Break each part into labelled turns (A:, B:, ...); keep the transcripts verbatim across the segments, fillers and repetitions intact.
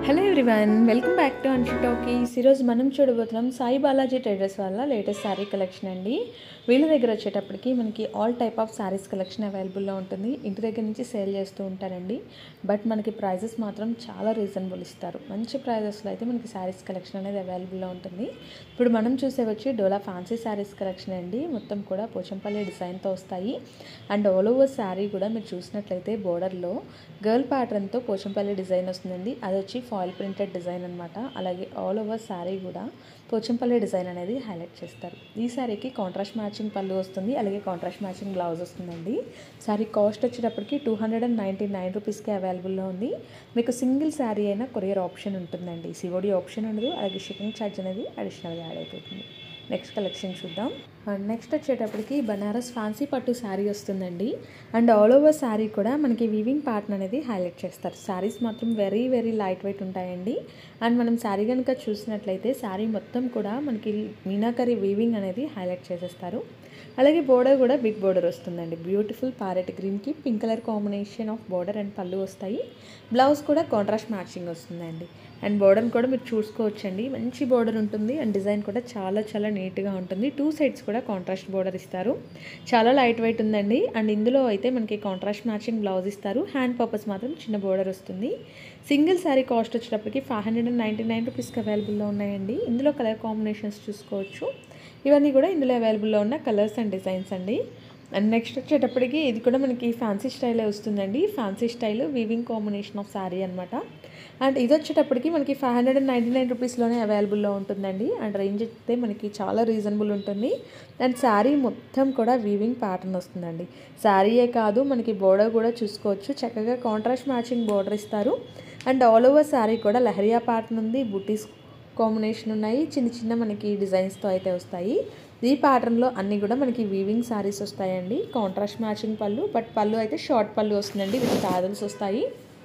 A: Hello everyone, welcome back to Anshu talkies. ఈరోజు మనం చూడబోతున్నాం సాయి బాలాజీ ట్రేడర్స్ వాళ్ళ లేటెస్ట్ శారీ కలెక్షన్ అండి. వీళ్ళ దగ్గర వచ్చేటప్పటికి మనకి all type of saris collection అవైలబుల్లో ఉంటుంది. ఇంటి దగ్గర నుంచి సేల్ చేస్తూ ఉంటారండి. బట్ మనకి ప్రైజెస్ మాత్రం చాలా రీజనబుల్ ఇస్తారు. మంచి ప్రైజెస్లో అయితే మనకి శారీస్ కలెక్షన్ అనేది అవైలబుల్లో ఉంటుంది. ఇప్పుడు మనం చూసే వచ్చి డోలా ఫ్యాన్సీ శారీస్ కలెక్షన్ అండి. మొత్తం కూడా పోచంపల్లి డిజైన్తో వస్తాయి. అండ్ ఆల్ ఓవర్ శారీ కూడా మీరు చూసినట్లయితే బోర్డర్లో గర్ల్ ప్యాటర్న్తో పోచంపల్లి డిజైన్ వస్తుందండి. అది వచ్చి ఫాయిల్ ప్రింటెడ్ డిజైన్ అనమాట. అలాగే ఆల్ ఓవర్ శారీ కూడా పోచంపల్లి డిజైన్ అనేది హైలైట్ చేస్తారు. ఈ శారీకి కాంట్రాస్ట్ మ్యాచింగ్ పళ్ళు వస్తుంది, అలాగే కాంట్రాస్ట్ మ్యాచింగ్ బ్లౌజ్ వస్తుందండి. శారీ కాస్ట్ వచ్చేటప్పటికి two hundred and ninety nine రూపీస్కి అవైలబుల్లో ఉంది. మీకు సింగిల్ శారీ అయినా కొరియర్ ఆప్షన్ ఉంటుందండి. సిఓడి ఆప్షన్ ఉండదు, అలాగే షిప్పింగ్ ఛార్జ్ అనేది అడిషనల్గా యాడ్ అయిపోతుంది. నెక్స్ట్ కలెక్షన్ చూద్దాం. అండ్ నెక్స్ట్ వచ్చేటప్పటికి బనారస్ ఫ్యాన్సీ పట్టు శారీ వస్తుందండి. అండ్ ఆల్ ఓవర్ శారీ కూడా మనకి వీవింగ్ ప్యాటర్న్ అనేది హైలైట్ చేస్తారు. శారీస్ మాత్రం వెరీ వెరీ లైట్ వెయిట్ ఉంటాయండి. అండ్ మనం శారీ కనుక చూసినట్లయితే శారీ మొత్తం కూడా మనకి మీనాకరీ వీవింగ్ అనేది హైలైట్ చేసేస్తారు. అలాగే బోర్డర్ కూడా బిగ్ బోర్డర్ వస్తుందండి. బ్యూటిఫుల్ ప్యారెట్ గ్రీన్కి pink colour combination of border and పళ్ళు వస్తాయి. బ్లౌజ్ కూడా కాంట్రాస్ట్ మ్యాచింగ్ వస్తుందండి. అండ్ బోర్డర్ కూడా మీరు చూసుకోవచ్చండి, మంచి బోర్డర్ ఉంటుంది. అండ్ డిజైన్ కూడా చాలా చాలా నీట్గా ఉంటుంది. టూ సైడ్స్ కూడా కాంట్రాస్ట్ బోర్డర్ ఇస్తారు. చాలా లైట్ వెయిట్ ఉందండి. అండ్ ఇందులో అయితే మనకి కాంట్రాస్ట్ మ్యాచింగ్ బ్లౌజ్ ఇస్తారు. హ్యాండ్ పర్పస్ మాత్రం చిన్న బోర్డర్ వస్తుంది. సింగిల్ శారీ కాస్ట్ వచ్చేటప్పటికి five hundred and ninety nine రూపీస్కి అవైలబుల్లో ఉన్నాయండి. ఇందులో కలర్ కాంబినేషన్స్ చూసుకోవచ్చు. ఇవన్నీ కూడా ఇందులో అవైలబుల్లో ఉన్న కలర్స్ అండ్ డిజైన్స్ అండి. అండ్ నెక్స్ట్ వచ్చేటప్పటికి ఇది కూడా మనకి ఫ్యాన్సీ స్టైలే వస్తుందండి. Fancy style weaving combination of sari అనమాట. అండ్ ఇది వచ్చేటప్పటికి మనకి five hundred and ninety nine రూపీస్లోనే అవైలబుల్లో ఉంటుందండి. అండ్ రేంజ్ అయితే మనకి చాలా రీజనబుల్ ఉంటుంది. అండ్ శారీ మొత్తం కూడా వీవింగ్ ప్యాటర్న్ వస్తుందండి. శారీయే కాదు, మనకి బోర్డర్ కూడా చూసుకోవచ్చు. చక్కగా కాంట్రాస్ట్ మ్యాచింగ్ బోర్డర్ ఇస్తారు. అండ్ ఆల్ ఓవర్ శారీ కూడా లహరియా ప్యాటర్న్ ఉంది, బుటీస్ కాంబినేషన్ ఉన్నాయి. చిన్న చిన్న మనకి డిజైన్స్తో అయితే వస్తాయి. ఈ ప్యాటర్న్లో అన్నీ కూడా మనకి వీవింగ్ శారీస్ వస్తాయండి. కాంట్రాస్ట్ మ్యాచింగ్ పళ్ళు, బట్ పళ్ళు అయితే షార్ట్ పళ్ళు వస్తుందండి. విత్ టాజల్స్ వస్తాయి.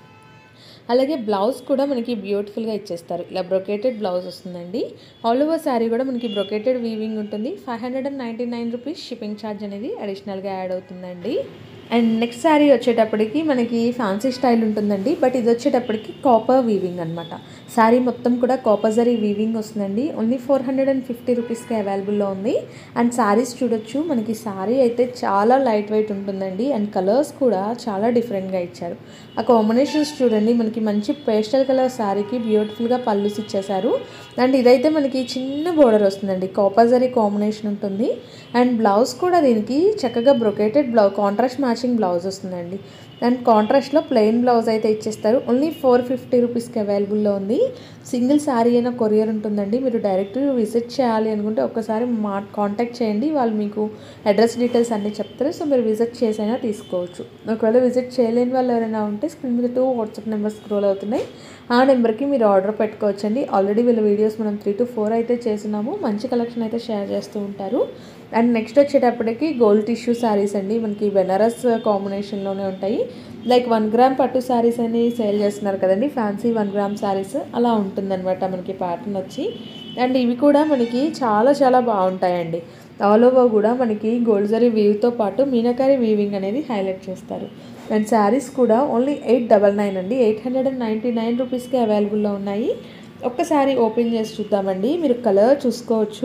A: అలాగే బ్లౌజ్ కూడా మనకి బ్యూటిఫుల్గా ఇచ్చేస్తారు. ఇలా బ్రొకేటెడ్ బ్లౌజ్ వస్తుందండి. ఆల్ ఓవర్ శారీ కూడా మనకి బ్రొకేటెడ్ వీవింగ్ ఉంటుంది. Five hundred and ninety nine rupees shipping charge అనేది అడిషనల్గా యాడ్ అవుతుందండి. అండ్ నెక్స్ట్ శారీ వచ్చేటప్పటికి మనకి ఫ్యాన్సీ స్టైల్ ఉంటుందండి. బట్ ఇది వచ్చేటప్పటికి కాపర్ వీవింగ్ అనమాట. శారీ మొత్తం కూడా కాపర్ జరీ వీవింగ్ వస్తుందండి. Only four hundred and fifty రూపీస్కి అవైలబుల్లో ఉంది. అండ్ శారీస్ చూడొచ్చు, మనకి శారీ అయితే చాలా లైట్ వెయిట్ ఉంటుందండి. అండ్ కలర్స్ కూడా చాలా డిఫరెంట్గా ఇచ్చారు. ఆ కాంబినేషన్స్ చూడండి, మనకి మంచి పేస్టల్ కలర్ శారీకి బ్యూటిఫుల్గా పళ్ళుస్ ఇచ్చేసారు. అండ్ ఇదైతే మనకి చిన్న బోర్డర్ వస్తుందండి. కాపర్ జరీ కాంబినేషన్ ఉంటుంది. అండ్ బ్లౌజ్ కూడా దీనికి చక్కగా brocaded blouse, contrast matching blouse వస్తుందండి. అండ్ కాంట్రాస్ట్లో ప్లెయిన్ బ్లౌజ్ అయితే ఇచ్చేస్తారు. ఓన్లీ ఫోర్ ఫిఫ్టీ రూపీస్కి అవైలబుల్లో ఉంది. సింగిల్ శారీ అయినా కొరియర్ ఉంటుందండి. మీరు డైరెక్ట్ విజిట్ చేయాలి అనుకుంటే ఒక్కసారి మా కాంటాక్ట్ చేయండి, వాళ్ళు మీకు అడ్రస్ డీటెయిల్స్ అన్నీ చెప్తారు. సో మీరు విజిట్ చేసైనా తీసుకోవచ్చు. ఒకవేళ విజిట్ చేయలేని వాళ్ళు ఎవరైనా ఉంటే స్క్రీన్ మీద టూ వాట్సాప్ నెంబర్స్ స్క్రోల్ అవుతున్నాయి, ఆ నెంబర్కి మీరు ఆర్డర్ పెట్టుకోవచ్చండి. ఆల్రెడీ వీళ్ళ వీడియోస్ మనం త్రీ టు ఫోర్ అయితే చేస్తున్నాము. మంచి కలెక్షన్ అయితే షేర్ చేస్తూ ఉంటారు. అండ్ నెక్స్ట్ వచ్చేటప్పటికి గోల్డ్ టిష్యూ శారీస్ అండి. మనకి బెనారస్ కాంబినేషన్లోనే ఉంటాయి. లైక్ వన్ గ్రామ్ పట్టు శారీస్ అని సేల్ చేస్తున్నారు కదండి, ఫ్యాన్సీ వన్ గ్రామ్ శారీస్ అలా ఉంటుందన్నమాట మనకి ప్యాటర్న్ వచ్చి. అండ్ ఇవి కూడా మనకి చాలా చాలా బాగుంటాయండి. ఆల్ ఓవర్ కూడా మనకి గోల్డ్ జరీ వీవ్తో పాటు మీనాకరీ వీవింగ్ అనేది హైలైట్ చేస్తారు. అండ్ శారీస్ కూడా ఓన్లీ ఎయిట్ డబల్ నైన్ అండి. Eight hundred and ninety nine రూపీస్కి అవైలబుల్లో ఉన్నాయి. ఒక్కసారి ఓపెన్ చేసి చూద్దామండి. మీరు కలర్ చూసుకోవచ్చు.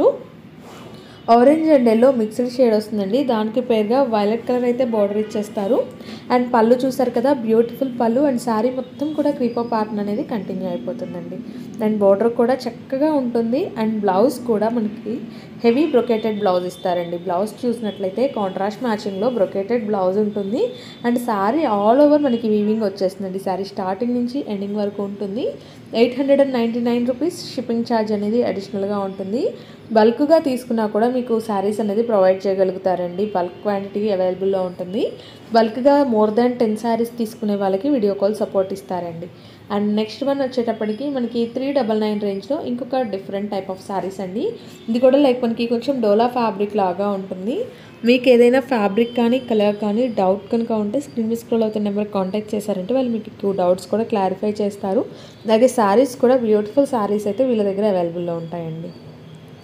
A: Orange and yellow mixed shade వస్తుందండి. దానికి పేరుగా వైలెట్ కలర్ అయితే బార్డర్ ఇచ్చేస్తారు. అండ్ పళ్ళు చూసారు కదా, బ్యూటిఫుల్ పళ్ళు. అండ్ శారీ మొత్తం కూడా క్రీపర్ ప్యాటర్న్ అనేది కంటిన్యూ అయిపోతుందండి. అండ్ బార్డర్ కూడా చక్కగా ఉంటుంది. అండ్ బ్లౌజ్ కూడా మనకి హెవీ బ్రొకేటెడ్ బ్లౌజ్ ఇస్తారండి. బ్లౌజ్ చూసినట్లయితే కాంట్రాస్ట్ మ్యాచింగ్లో బ్రొకేటెడ్ బ్లౌజ్ ఉంటుంది. అండ్ శారీ ఆల్ ఓవర్ మనకి వీవింగ్ వచ్చేస్తుందండి. శారీ స్టార్టింగ్ నుంచి ఎండింగ్ వరకు ఉంటుంది. Eight hundred and ninety nine rupees shipping charge అనేది అడిషనల్గా ఉంటుంది. బల్క్గా తీసుకున్నా కూడా మీకు శారీస్ అనేది ప్రొవైడ్ చేయగలుగుతారండి. బల్క్ క్వాంటిటీ అవైలబుల్లో ఉంటుంది. బల్క్గా మోర్ దాన్ టెన్ శారీస్ తీసుకునే వాళ్ళకి వీడియో కాల్ సపోర్ట్ ఇస్తారండి. అండ్ నెక్స్ట్ వన్ వచ్చేటప్పటికి మనకి త్రీ డబల్ నైన్ రేంజ్లో ఇంకొక డిఫరెంట్ టైప్ ఆఫ్ శారీస్ అండి. ఇది కూడా లైక్ మనకి కొంచెం డోలా ఫ్యాబ్రిక్ లాగా ఉంటుంది. మీకు ఏదైనా ఫ్యాబ్రిక్ కానీ కలర్ కానీ డౌట్ కనుక ఉంటే స్క్రీన్ మీద స్క్రోల్ అవుతున్న నెంబర్ కాంటాక్ట్ చేశారంటే వాళ్ళు మీకు టూ డౌట్స్ కూడా క్లారిఫై చేస్తారు. అలాగే శారీస్ కూడా బ్యూటిఫుల్ శారీస్ అయితే వీళ్ళ దగ్గర అవైలబుల్లో ఉంటాయండి.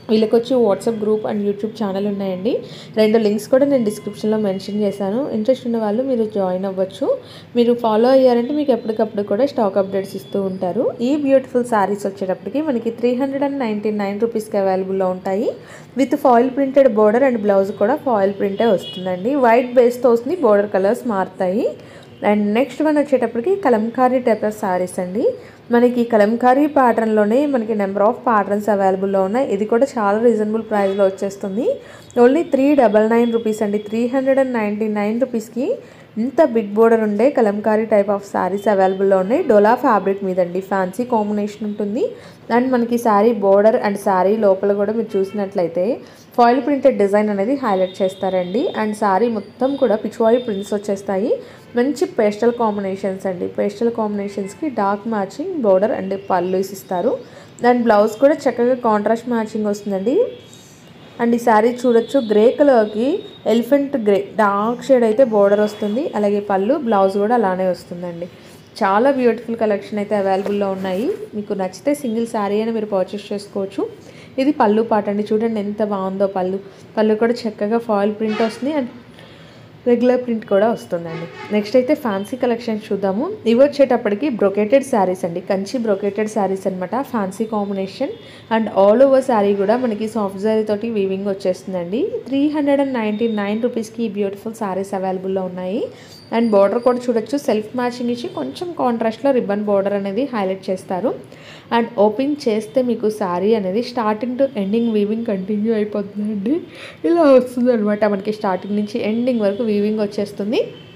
A: వీళ్ళకి వచ్చి WhatsApp group and YouTube channel ఉన్నాయండి. రెండు లింక్స్ కూడా నేను డిస్క్రిప్షన్లో మెన్షన్ చేశాను. ఇంట్రెస్ట్ ఉన్న వాళ్ళు మీరు జాయిన్ అవ్వచ్చు. మీరు ఫాలో అయ్యారంటే మీకు ఎప్పటికప్పుడు కూడా స్టాక్ అప్డేట్స్ ఇస్తూ ఉంటారు. ఈ బ్యూటిఫుల్ శారీస్ వచ్చేటప్పటికి మనకి three hundred and ninety nine రూపీస్కి అవైలబుల్లో ఉంటాయి. With foil printed border and blouse కూడా ఫాయిల్ ప్రింటే వస్తుందండి. వైట్ బేస్తో వస్తుంది, బోర్డర్ కలర్స్ మారుతాయి. అండ్ నెక్స్ట్ వన్ వచ్చేటప్పటికి కలంకారీ టైప్ ఆఫ్ శారీస్ అండి. మనకి కలంకారీ ప్యాటర్న్లోనే మనకి నెంబర్ ఆఫ్ ప్యాటర్న్స్ అవైలబుల్లో ఉన్నాయి. ఇది కూడా చాలా రీజనబుల్ ప్రైస్లో వచ్చేస్తుంది. Only three double nine rupees అండి. Three hundred and ninety nine రూపీస్కి ఇంత బిగ్ బోర్డర్ ఉండే కలంకారీ టైప్ ఆఫ్ శారీస్ అవైలబుల్లో ఉన్నాయి. డోలా ఫ్యాబ్రిక్ మీదండి, ఫ్యాన్సీ కాంబినేషన్ ఉంటుంది. అండ్ మనకి శారీ బోర్డర్ అండ్ శారీ లోపల కూడా మీరు చూసినట్లయితే ఫాయిల్ ప్రింటెడ్ డిజైన్ అనేది హైలైట్ చేస్తారండి. అండ్ శారీ మొత్తం కూడా పిచ్వాయి ప్రింట్స్ వచ్చేస్తాయి. మంచి పేస్టల్ కాంబినేషన్స్ అండి. పేస్టల్ కాంబినేషన్స్కి డార్క్ మ్యాచింగ్ బోర్డర్ అండ్ పళ్ళు ఇస్తారు. అండ్ బ్లౌజ్ కూడా చక్కగా కాంట్రాస్ట్ మ్యాచింగ్ వస్తుందండి. అండ్ ఈ శారీ చూడొచ్చు, గ్రే కలర్కి ఎలిఫెంట్ గ్రే డార్క్ షేడ్ అయితే బోర్డర్ వస్తుంది. అలాగే పళ్ళు, బ్లౌజ్ కూడా అలానే వస్తుందండి. చాలా బ్యూటిఫుల్ కలెక్షన్ అయితే అవైలబుల్లో ఉన్నాయి. మీకు నచ్చితే సింగిల్ శారీ అయినా మీరు పర్చేస్ చేసుకోవచ్చు. ఇది పళ్ళు పాట అండి. చూడండి ఎంత బాగుందో పళ్ళు. పళ్ళు కూడా చక్కగా ఫాయిల్ ప్రింట్ వస్తుంది అండ్ రెగ్యులర్ ప్రింట్ కూడా వస్తుందండి. నెక్స్ట్ అయితే ఫ్యాన్సీ కలెక్షన్ చూద్దాము. ఇవి వచ్చేటప్పటికి బ్రొకేటెడ్ శారీస్ అండి. కంచి బ్రొకేటెడ్ శారీస్ అనమాట. Fancy combination and all over sari కూడా మనకి సాఫ్ట్ జరీ తోటి వీవింగ్ వచ్చేస్తుందండి. Three hundred and ninety nine రూపీస్కి బ్యూటిఫుల్ శారీస్ అవైలబుల్లో ఉన్నాయి. అండ్ బార్డర్ కూడా చూడొచ్చు, సెల్ఫ్ మ్యాచింగ్ ఇచ్చి కొంచెం కాంట్రాస్ట్లో రిబ్బన్ బార్డర్ అనేది హైలైట్ చేస్తారు. అండ్ ఓపెన్ చేస్తే మీకు శారీ అనేది starting to ending weaving continue అయిపోతుందండి. ఇలా వస్తుంది అనమాట. మనకి స్టార్టింగ్ నుంచి ఎండింగ్ వరకు వీవింగ్ వచ్చేస్తుంది.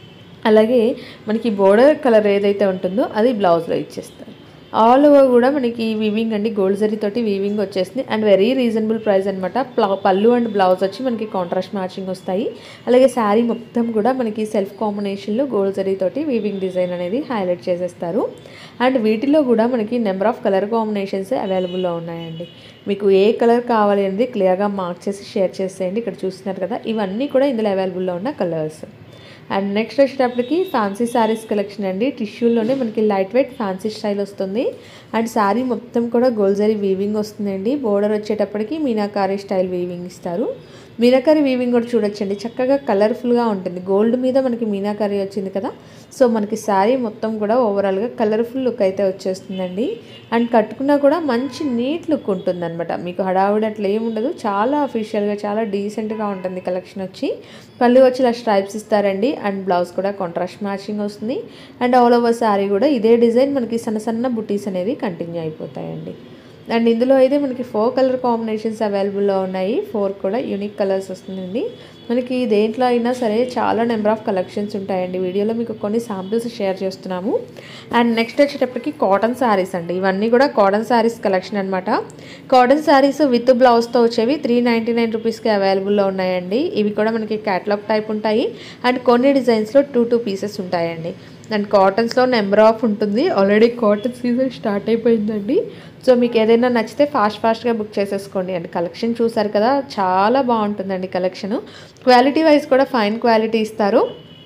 A: అలాగే మనకి బోర్డర్ కలర్ ఏదైతే ఉంటుందో అది బ్లౌజ్లో ఇచ్చేస్తారు. ఆల్ ఓవర్ కూడా మనకి వీవింగ్ అండి, గోల్డ్ జరీ తోటి వీవింగ్ వచ్చేస్తుంది. అండ్ వెరీ రీజనబుల్ ప్రైస్ అనమాట. పళ్ళు అండ్ బ్లౌజ్ వచ్చి మనకి కాంట్రాస్ట్ మ్యాచింగ్ వస్తాయి. అలాగే శారీ మొత్తం కూడా మనకి సెల్ఫ్ కాంబినేషన్లో గోల్డ్ జరీ తోటి వీవింగ్ డిజైన్ అనేది హైలైట్ చేసేస్తారు. అండ్ వీటిలో కూడా మనకి నెంబర్ ఆఫ్ కలర్ కాంబినేషన్స్ అవైలబుల్లో ఉన్నాయండి. మీకు ఏ కలర్ కావాలి అనేది క్లియర్గా మార్క్ చేసి షేర్ చేసేయండి. ఇక్కడ చూస్తున్నారు కదా, ఇవన్నీ కూడా ఇందులో అవైలబుల్లో ఉన్న కలర్స్. అండ్ నెక్స్ట్ వచ్చేటప్పటికి ఫ్యాన్సీ శారీస్ కలెక్షన్ అండి. టిష్యూలోనే మనకి లైట్ వెయిట్ ఫ్యాన్సీ స్టైల్ వస్తుంది. అండ్ శారీ మొత్తం కూడా గోల్డ్ జరీ వీవింగ్ వస్తుందండి. బోర్డర్ వచ్చేటప్పటికి మీనాకారీ స్టైల్ వీవింగ్ ఇస్తారు. మీనాకారీ వీవింగ్ కూడా చూడొచ్చండి, చక్కగా కలర్ఫుల్గా ఉంటుంది. గోల్డ్ మీద మనకి మీనాకారీ వచ్చింది కదా, సో మనకి శారీ మొత్తం కూడా ఓవరాల్గా కలర్ఫుల్ లుక్ అయితే వచ్చేస్తుందండి. అండ్ కట్టుకున్నా కూడా మంచి నీట్ లుక్ ఉంటుంది అనమాట. మీకు హడావుడి అట్లా ఏముండదు, చాలా అఫీషియల్గా చాలా డీసెంట్గా ఉంటుంది కలెక్షన్ వచ్చి. పళ్ళు వచ్చి ఇలా స్ట్రైప్స్ ఇస్తారండి. అండ్ బ్లౌజ్ కూడా కాంట్రాస్ట్ మ్యాచింగ్ వస్తుంది. అండ్ ఆల్ ఓవర్ శారీ కూడా ఇదే డిజైన్ మనకి సన్న సన్న బుటీస్ అనేది కంటిన్యూ అయిపోతాయండి. అండ్ ఇందులో అయితే మనకి ఫోర్ కలర్ కాంబినేషన్స్ అవైలబుల్లో ఉన్నాయి. ఫోర్ కూడా యూనిక్ కలర్స్ వస్తుందండి. మనకి దేంట్లో అయినా సరే చాలా నెంబర్ ఆఫ్ కలెక్షన్స్ ఉంటాయండి. వీడియోలో మీకు కొన్ని శాంపిల్స్ షేర్ చేస్తున్నాము. అండ్ నెక్స్ట్ వచ్చేటప్పటికి కాటన్ శారీస్ అండి. ఇవన్నీ కూడా కాటన్ శారీస్ కలెక్షన్ అనమాట. కాటన్ శారీస్ విత్ బ్లౌజ్తో వచ్చేవి త్రీ నైంటీ నైన్ రూపీస్కి అవైలబుల్లో ఉన్నాయండి. ఇవి కూడా మనకి క్యాటలాగ్ టైప్ ఉంటాయి. అండ్ కొన్ని డిజైన్స్లో టూ టూ పీసెస్ ఉంటాయండి. అండ్ కాటన్స్లో నెంబర్ ఆఫ్ ఉంటుంది. ఆల్రెడీ కాటన్ సీజన్ స్టార్ట్ అయిపోయిందండి. సో మీకు ఏదైనా నచ్చితే ఫాస్ట్ ఫాస్ట్గా బుక్ చేసేసుకోండి. అండ్ కలెక్షన్ చూసారు కదా, చాలా బాగుంటుందండి కలెక్షన్. క్వాలిటీ వైజ్ కూడా ఫైన్ క్వాలిటీ ఇస్తారు.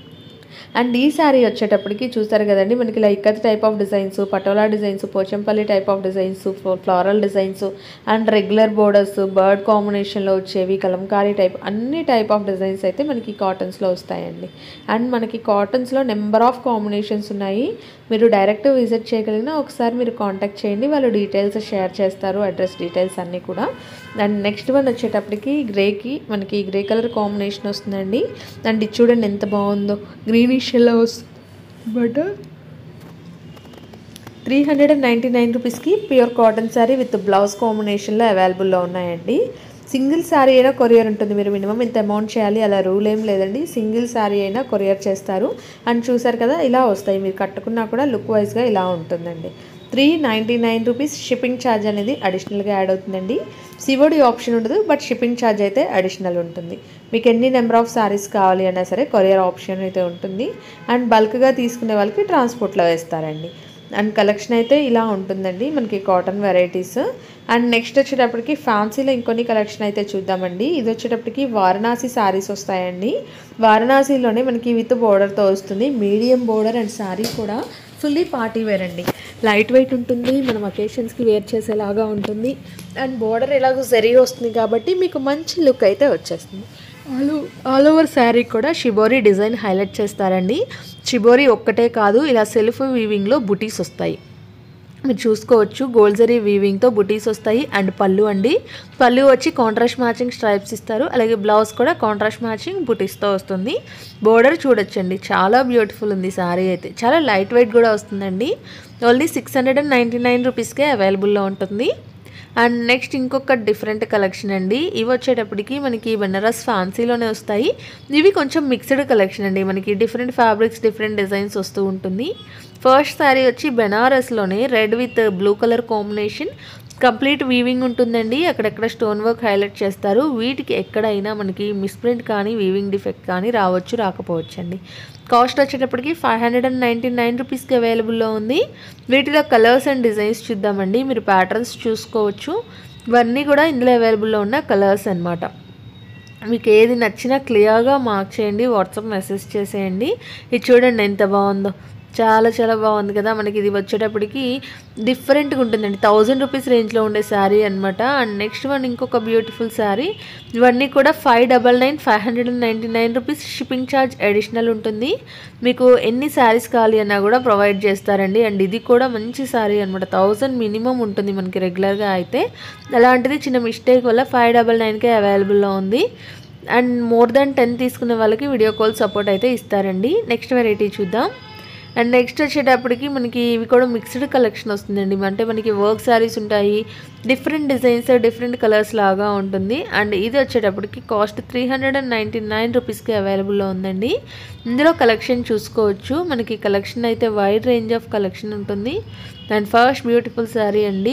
A: అండ్ ఈ శారీ వచ్చేటప్పటికి చూసారు కదండి, మనకి ఇలా ikat type of designs, patola designs, Pochampally type of designs, floral designs and regular borders, bird కాంబినేషన్లో వచ్చేవి, కలంకారీ టైప్, అన్ని టైప్ ఆఫ్ డిజైన్స్ అయితే మనకి కాటన్స్లో వస్తాయండి. అండ్ మనకి కాటన్స్లో నెంబర్ ఆఫ్ కాంబినేషన్స్ ఉన్నాయి. మీరు డైరెక్ట్ విజిట్ చేయగలిగినా ఒకసారి మీరు కాంటాక్ట్ చేయండి, వాళ్ళు డీటెయిల్స్ షేర్ చేస్తారు, అడ్రస్ డీటెయిల్స్ అన్నీ కూడా. అండ్ నెక్స్ట్ వన్ వచ్చేటప్పటికి గ్రేకి మనకి గ్రే కలర్ కాంబినేషన్ వస్తుందండి. అండ్ ఇది చూడండి ఎంత బాగుందో, గ్రీనిష్ ఎల్లో వస్తుంది but three hundred and ninety nine రూపీస్కి pure cotton sari with blouse కాంబినేషన్లో అవైలబుల్లో ఉన్నాయండి. సింగిల్ శారీ అయినా కొరియర్ ఉంటుంది. మీరు మినిమం ఇంత అమౌంట్ చేయాలి అలా రూల్ ఏం లేదండి. సింగిల్ శారీ అయినా కొరియర్ చేస్తారు. అండ్ చూసారు కదా, ఇలా వస్తాయి. మీరు కట్టుకున్నా కూడా లుక్ వైజ్గా ఇలా ఉంటుందండి. Three ninety nine rupees shipping charge అనేది అడిషనల్గా యాడ్ అవుతుందండి. సివోడి ఆప్షన్ ఉండదు, బట్ షిప్పింగ్ ఛార్జ్ అయితే అడిషనల్ ఉంటుంది. మీకు ఎన్ని నెంబర్ ఆఫ్ శారీస్ కావాలి అన్నా సరే కొరియర్ ఆప్షన్ అయితే ఉంటుంది. అండ్ బల్క్గా తీసుకునే వాళ్ళకి ట్రాన్స్పోర్ట్లో వేస్తారండి. అండ్ కలెక్షన్ అయితే ఇలా ఉంటుందండి మనకి కాటన్ వెరైటీస్. అండ్ నెక్స్ట్ వచ్చేటప్పటికి ఫ్యాన్సీలో ఇంకొన్ని కలెక్షన్ అయితే చూద్దామండి. ఇది వచ్చేటప్పటికి వారణాసి శారీస్ వస్తాయండి. వారణాసిలోనే మనకి విత్ బోర్డర్తో వస్తుంది. మీడియం బోర్డర్ అండ్ శారీ కూడా ఫుల్లీ పార్టీ వేర్ అండి. లైట్ వెయిట్ ఉంటుంది, మనం అకేషన్స్కి వేర్ చేసేలాగా ఉంటుంది. అండ్ బోర్డర్ ఎలాగో జరీ వస్తుంది కాబట్టి మీకు మంచి లుక్ అయితే వచ్చేస్తుంది. ఆల్ ఆల్ ఓవర్ శారీ కూడా షిబోరీ డిజైన్ హైలైట్ చేస్తారండి. షిబోరీ ఒక్కటే కాదు, ఇలా సెల్ఫ్ వీవింగ్లో బుటీస్ వస్తాయి. మీరు చూసుకోవచ్చు గోల్డ్ జరీ వీవింగ్తో బుటీస్ వస్తాయి. అండ్ పళ్ళు అండి, పళ్ళు వచ్చి కాంట్రాస్ట్ మ్యాచింగ్ స్ట్రైప్స్ ఇస్తారు. అలాగే బ్లౌజ్ కూడా కాంట్రాస్ట్ మ్యాచింగ్ బుటీస్తో వస్తుంది. బోర్డర్ చూడొచ్చండి, చాలా బ్యూటిఫుల్ ఉంది శారీ అయితే. చాలా లైట్ వెయిట్ కూడా వస్తుందండి. Only six hundred and ninety nine రూపీస్కే అవైలబుల్లో ఉంటుంది. అండ్ నెక్స్ట్ ఇంకొక డిఫరెంట్ కలెక్షన్ అండి. ఇవి వచ్చేటప్పటికి మనకి బెనారస్ ఫ్యాన్సీలోనే వస్తాయి. ఇవి కొంచెం మిక్స్డ్ కలెక్షన్ అండి, మనకి డిఫరెంట్ ఫ్యాబ్రిక్స్ డిఫరెంట్ డిజైన్స్ వస్తూ ఉంటుంది. ఫస్ట్ శారీ వచ్చి బెనారస్లోనే red with blue colour combination, complete weaving ఉంటుందండి. అక్కడెక్కడ స్టోన్ వర్క్ హైలైట్ చేస్తారు. వీటికి ఎక్కడైనా మనకి మిస్ప్రింట్ కానీ వీవింగ్ డిఫెక్ట్ కానీ రావచ్చు రాకపోవచ్చు అండి. కాస్ట్ వచ్చేటప్పటికి five hundred and ninety nine రూపీస్కి అవైలబుల్లో ఉంది. వీటిలో కలర్స్ అండ్ డిజైన్స్ చూద్దామండి. మీరు ప్యాటర్న్స్ చూసుకోవచ్చు. ఇవన్నీ కూడా ఇందులో అవైలబుల్లో ఉన్న కలర్స్ అనమాట. మీకు ఏది నచ్చినా క్లియర్గా మార్క్ చేయండి, వాట్సాప్ మెసేజ్ చేసేయండి. ఇది చూడండి ఎంత బాగుందో, చాలా చాలా బాగుంది కదా. మనకి ఇది వచ్చేటప్పటికి డిఫరెంట్గా ఉంటుందండి. థౌజండ్ రూపీస్ రేంజ్లో ఉండే శారీ అనమాట. అండ్ నెక్స్ట్ వన్ ఇంకొక బ్యూటిఫుల్ శారీ. ఇవన్నీ కూడా five double nine five hundred and ninety nine rupees shipping charge additional ఉంటుంది. మీకు ఎన్ని శారీస్ కావాలి అన్నా కూడా ప్రొవైడ్ చేస్తారండి. అండ్ ఇది కూడా మంచి శారీ అనమాట. థౌజండ్ మినిమం ఉంటుంది మనకి రెగ్యులర్గా అయితే. అలాంటిది చిన్న మిస్టేక్ వల్ల ఫైవ్ డబల్ నైన్కే అవైలబుల్లో ఉంది. అండ్ మోర్ దాన్ టెన్ తీసుకునే వాళ్ళకి వీడియో కాల్ సపోర్ట్ అయితే ఇస్తారండి. నెక్స్ట్ వెరైటీ చూద్దాం. అండ్ నెక్స్ట్ వచ్చేటప్పటికి మనకి ఇవి కూడా మిక్స్డ్ కలెక్షన్ వస్తుందండి. అంటే మనకి వర్క్ శారీస్ ఉంటాయి, డిఫరెంట్ డిజైన్స్ డిఫరెంట్ కలర్స్ లాగా ఉంటుంది. అండ్ ఇది వచ్చేటప్పటికి cost three hundred and ninety nine రూపీస్కి అవైలబుల్లో ఉందండి. ఇందులో కలెక్షన్ చూసుకోవచ్చు. మనకి కలెక్షన్ అయితే వైడ్ రేంజ్ ఆఫ్ కలెక్షన్ ఉంటుంది. అండ్ ఫస్ట్ బ్యూటిఫుల్ శారీ అండి.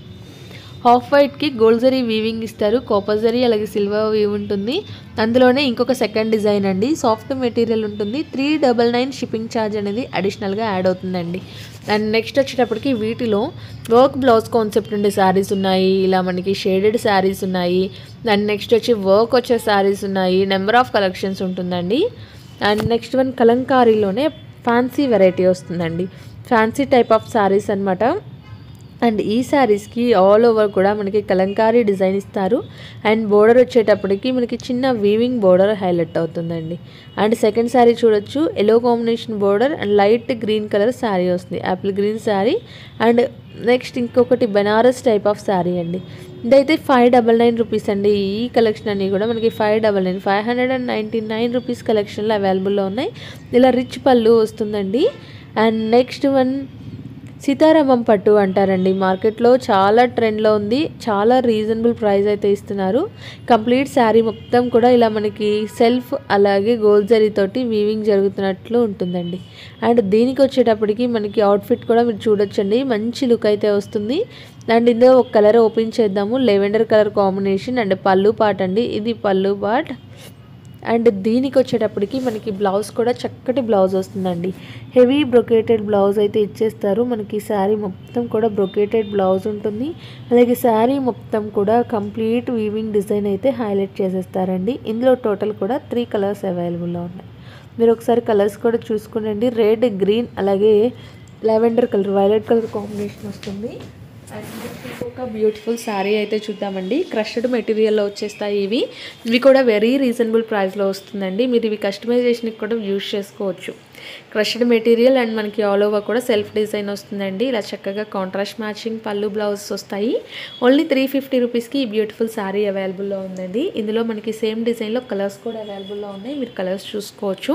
A: హాఫ్ వైట్కి గోల్డ్ జరీ వీవింగ్ ఇస్తారు, కాపర్ జరీ అలాగే సిల్వర్ వీవ్ ఉంటుంది. అందులోనే ఇంకొక సెకండ్ డిజైన్ అండి, సాఫ్ట్ మెటీరియల్ ఉంటుంది. Three double nine shipping charge అనేది అడిషనల్గా యాడ్ అవుతుందండి. అండ్ నెక్స్ట్ వచ్చేటప్పటికి వీటిలో వర్క్ బ్లౌజ్ కాన్సెప్ట్ ఉండే శారీస్ ఉన్నాయి, ఇలా మనకి షేడెడ్ శారీస్ ఉన్నాయి. అండ్ నెక్స్ట్ వచ్చి వర్క్ వచ్చే శారీస్ ఉన్నాయి. నెంబర్ ఆఫ్ కలెక్షన్స్ ఉంటుందండి. అండ్ నెక్స్ట్ వన్ కలంకారీలోనే ఫ్యాన్సీ వెరైటీ వస్తుందండి. ఫ్యాన్సీ టైప్ ఆఫ్ శారీస్ అనమాట. అండ్ ఈ శారీస్కి ఆల్ ఓవర్ కూడా మనకి కలంకారీ డిజైన్ ఇస్తారు. అండ్ బోర్డర్ వచ్చేటప్పటికి మనకి చిన్న వీవింగ్ బోర్డర్ హైలైట్ అవుతుందండి. అండ్ సెకండ్ శారీ చూడొచ్చు, yellow combination border and light green colour sari వస్తుంది, apple green sari. And next ఇంకొకటి బెనారస్ టైప్ ఆఫ్ శారీ అండి. ఇదైతే ఫైవ్ డబల్ నైన్ రూపీస్ అండి. ఈ కలెక్షన్ అన్నీ కూడా మనకి five double nine five hundred and ninety nine rupees కలెక్షన్లో అవైలబుల్లో ఉన్నాయి. ఇలా రిచ్ పళ్ళు వస్తుందండి. అండ్ నెక్స్ట్ వన్ సీతారామం పట్టు అంటారండి. మార్కెట్లో చాలా ట్రెండ్లో ఉంది, చాలా రీజనబుల్ ప్రైస్ అయితే ఇస్తున్నారు. కంప్లీట్ శారీ మొత్తం కూడా ఇలా మనకి సెల్ఫ్ అలాగే గోల్డ్ జరీతోటి వీవింగ్ జరుగుతున్నట్లు ఉంటుందండి. అండ్ దీనికి వచ్చేటప్పటికి మనకి అవుట్ఫిట్ కూడా మీరు చూడొచ్చండి, మంచి లుక్ అయితే వస్తుంది. అండ్ ఇందులో ఒక కలర్ ఓపెన్ చేద్దాము, లెవెండర్ కలర్ కాంబినేషన్. అండ్ పళ్ళు పార్ట్ అండి, ఇది పళ్ళు పార్ట్. అండ్ దీనికి వచ్చేటప్పటికి మనకి బ్లౌజ్ కూడా చక్కటి బ్లౌజ్ వస్తుందండి. హెవీ బ్రొకేటెడ్ బ్లౌజ్ అయితే ఇచ్చేస్తారు. మనకి శారీ మొత్తం కూడా బ్రొకేటెడ్ బ్లౌజ్ ఉంటుంది. అలాగే శారీ మొత్తం కూడా కంప్లీట్ వీవింగ్ డిజైన్ అయితే హైలైట్ చేసేస్తారండి. ఇందులో టోటల్ కూడా త్రీ కలర్స్ అవైలబుల్లో ఉన్నాయి. మీరు ఒకసారి కలర్స్ కూడా చూసుకోండి. రెడ్, గ్రీన్ అలాగే lavender colour, violet colour combination వస్తుంది. అండ్ ఇంకొక బ్యూటిఫుల్ శారీ అయితే చూద్దామండి. క్రష్డ్ మెటీరియల్లో వచ్చేస్తాయి ఇవి. ఇవి కూడా వెరీ రీజనబుల్ ప్రైస్లో వస్తుందండి. మీరు ఇవి కస్టమైజేషన్కి కూడా యూజ్ చేసుకోవచ్చు. క్రష్డ్ మెటీరియల్ అండ్ మనకి ఆల్ ఓవర్ కూడా సెల్ఫ్ డిజైన్ వస్తుందండి. ఇలా చక్కగా కాంట్రాస్ట్ మ్యాచింగ్ పళ్ళు బ్లౌజ్ వస్తాయి. ఓన్లీ త్రీ ఫిఫ్టీ రూపీస్కి ఈ బ్యూటిఫుల్ శారీ అవైలబుల్లో ఉందండి. ఇందులో మనకి సేమ్ డిజైన్లో కలర్స్ కూడా అవైలబుల్లో ఉన్నాయి, మీరు కలర్స్ చూసుకోవచ్చు.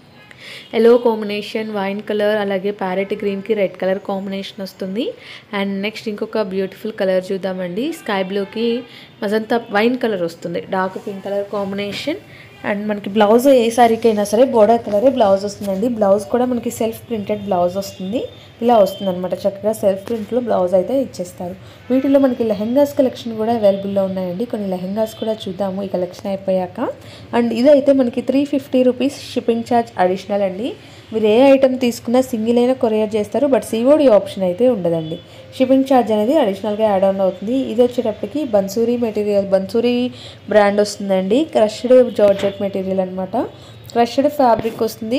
A: ఎల్లో కాంబినేషన్, వైన్ కలర్ అలాగే ప్యారెట్ గ్రీన్కి రెడ్ కలర్ కాంబినేషన్ వస్తుంది. అండ్ నెక్స్ట్ ఇంకొక బ్యూటిఫుల్ కలర్ చూద్దామండి. స్కై బ్లూకి మజంతా వైన్ కలర్ వస్తుంది, dark pink colour combination. And మనకి బ్లౌజ్ ఏ శారీకి అయినా సరే బోర్డర్ కలరే బ్లౌజ్ వస్తుందండి. బ్లౌజ్ కూడా మనకి సెల్ఫ్ ప్రింటెడ్ బ్లౌజ్ వస్తుంది, ఇలా వస్తుంది అనమాట. చక్కగా సెల్ఫ్ ప్రింట్లో బ్లౌజ్ అయితే ఇచ్చేస్తారు. వీటిలో మనకి లెహెంగాస్ కలెక్షన్ కూడా అవైలబుల్లో ఉన్నాయండి. కొన్ని లెహెంగాస్ కూడా చూద్దాము ఈ కలెక్షన్ అయిపోయాక. అండ్ ఇదైతే మనకి three fifty rupees shipping charge additional అండి. మీరు ఏ ఐటమ్ తీసుకున్నా సింగిల్ అయినా కొరియర్ చేస్తారు, బట్ సిఓడి ఆప్షన్ అయితే ఉండదండి. షిప్పింగ్ ఛార్జ్ అనేది అడిషనల్గా యాడ్ ఆన్ అవుతుంది. ఇది వచ్చేటప్పటికి బన్సూరి మెటీరియల్, బన్సూరి బ్రాండ్ వస్తుందండి. క్రష్డ్ జార్జెట్ మెటీరియల్ అనమాట. క్రష్డ్ ఫ్యాబ్రిక్ వస్తుంది,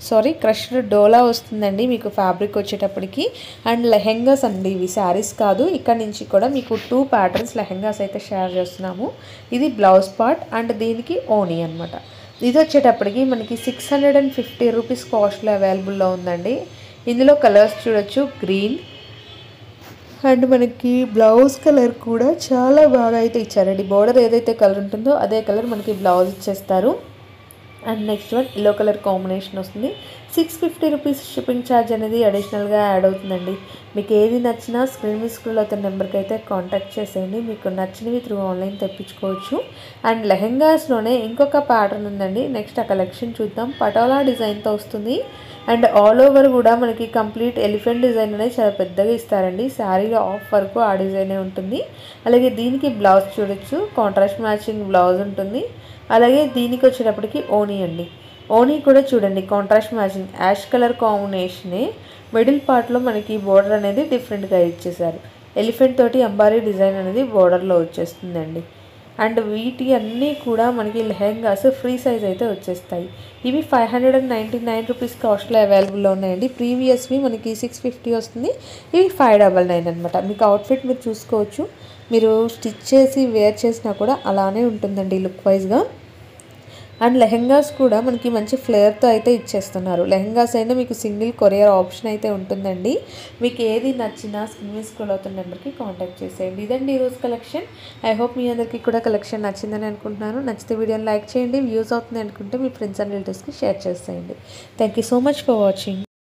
A: సారీ క్రష్డ్ డోలా వస్తుందండి మీకు ఫ్యాబ్రిక్ వచ్చేటప్పటికి. అండ్ లెహెంగాస్ అండి ఇవి, శారీస్ కాదు. ఇక్కడ నుంచి కూడా మీకు టూ ప్యాటర్న్స్ లెహెంగాస్ అయితే షేర్ చేస్తున్నాము. ఇది బ్లౌజ్ పార్ట్ అండ్ దీనికి ఓనీ అనమాట. ఇది వచ్చేటప్పటికి మనకి six hundred and fifty rupees కాస్ట్లో అవైలబుల్లో ఉందండి. ఇందులో కలర్స్ చూడొచ్చు, గ్రీన్ అండ్ మనకి బ్లౌజ్ కలర్ కూడా చాలా బాగా అయితే ఇచ్చారండి. బోర్డర్ ఏదైతే కలర్ ఉంటుందో అదే కలర్ మనకి బ్లౌజ్ ఇచ్చేస్తారు. And next one yellow colour combination వస్తుంది. Six fifty rupees shipping charge అనేది అడిషనల్గా యాడ్ అవుతుందండి. మీకు ఏది నచ్చినా స్క్రీన్ మీద స్క్రోల్ అవుతున్న నెంబర్కి అయితే కాంటాక్ట్ చేసేయండి. మీకు నచ్చినవి త్రూ ఆన్లైన్ తెప్పించుకోవచ్చు. అండ్ లెహెంగాస్లోనే ఇంకొక ప్యాటర్న్ ఉందండి. నెక్స్ట్ ఆ కలెక్షన్ చూద్దాం. పటోలా డిజైన్తో వస్తుంది. అండ్ ఆల్ ఓవర్ కూడా మనకి కంప్లీట్ ఎలిఫెంట్ డిజైన్ అనేది చాలా పెద్దగా ఇస్తారండి. శారీలో ఆఫ్ వరకు ఆ డిజైనే ఉంటుంది. అలాగే దీనికి బ్లౌజ్ చూడొచ్చు, కాంట్రాస్ట్ మ్యాచింగ్ బ్లౌజ్ ఉంటుంది. అలాగే దీనికి వచ్చేటప్పటికి ఓనీ అండి. ఓనీ కూడా చూడండి కాంట్రాస్ట్ మ్యాచింగ్ యాష్ కలర్ కాంబినేషనే. మిడిల్ పార్ట్లో మనకి బోర్డర్ అనేది డిఫరెంట్గా ఇచ్చేసారు. ఎలిఫెంట్ తోటి అంబారీ డిజైన్ అనేది బోర్డర్లో వచ్చేస్తుందండి. అండ్ వీటి అన్నీ కూడా మనకి లెహెంగాస్ ఫ్రీ సైజ్ అయితే వచ్చేస్తాయి. ఇవి five hundred and ninety nine rupees కాస్ట్లో అవైలబుల్లో ఉన్నాయండి. ప్రీవియస్వి మనకి సిక్స్ ఫిఫ్టీ వస్తుంది, ఇవి ఫైవ్ డబల్ నైన్ అనమాట. మీకు అవుట్ఫిట్ మీరు చూసుకోవచ్చు. మీరు స్టిచ్ చేసి వేర్ చేసినా కూడా అలానే ఉంటుందండి లుక్ వైజ్గా. అండ్ లెహెంగాస్ కూడా మనకి మంచి ఫ్లేర్తో అయితే ఇచ్చేస్తున్నారు. లెహెంగాస్ అయినా మీకు సింగిల్ కొరియర్ ఆప్షన్ అయితే ఉంటుందండి. మీకు ఏది నచ్చినా స్క్రీన్ మీద స్క్రోల్ అవుతున్న నెంబర్కి కాంటాక్ట్ చేసేయండి. ఇదండి ఈరోజు కలెక్షన్. ఐ హోప్ మీ అందరికీ కూడా కలెక్షన్ నచ్చిందని అనుకుంటున్నాను. నచ్చితే వీడియోని లైక్ చేయండి. వ్యూస్ అవుతుంది అనుకుంటే మీ ఫ్రెండ్స్ అండ్ రిలేటివ్స్కి షేర్ చేసేయండి. Thank you so much for watching.